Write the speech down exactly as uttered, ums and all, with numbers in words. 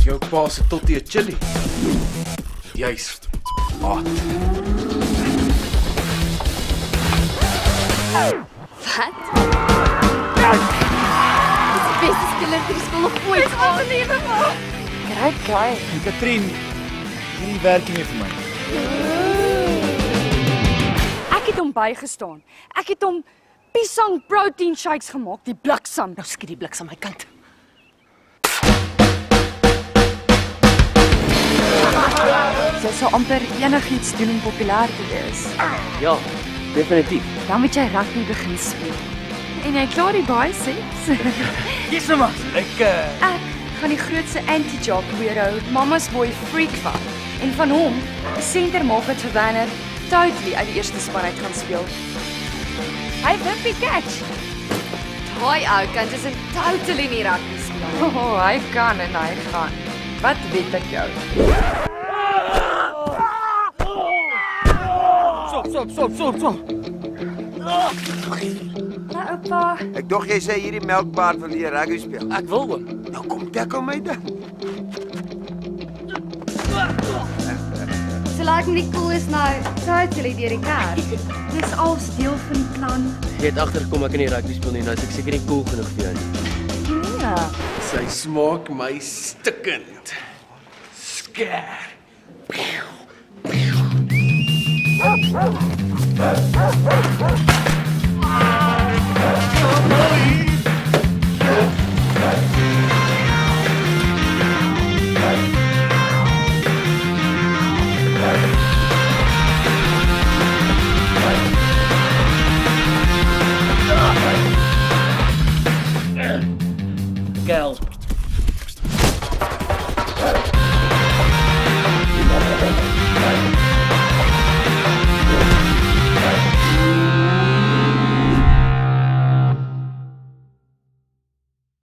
Jou pa se tottie chili. Juist. Haat. Wat? Dit is die beste speler die skool nog ooit gehad. It's unbelievable. Great guy. Katrien, hierdie werk nie vir my. Ek het hom bygestaan. Ek het hom pisang protein shakes gemaak, die bliksem. Nou skiet die bliks aan my kant. Jy sou amper enigiets doen om populêr te wees. Ja, definitief. Dan moet jy rugby begin speel. En jy klaar die biceps. Dis nou maar. Ek uh... Ek gaan die grootste anti-job weirdo, mama's boy freak van. En van hom, die center maak wat vir Werner totally uit die eerste span uit gaan speel. Hy wimpie catch. Daai ou kan tussen totally nie rugby speel. Oh, hy kan en hy gaan. Wat weet ek jou? Stop, stop, stop, stop, stop. Ja, oupa. Ek dog jy sê hierdie melkbaard wil hier rugby speel. Ek wil hom. Nou kom tackle my dan. Solank my nie cool is nou, totally deur die kar. Dis als deel van die plan. Jy het agtergekom ek kan nie rugby speel nie, nou is ek seker nie cool genoeg vir jou nie. Ja. Sy smaak my stikkend. Sker. Oh, oh, oh.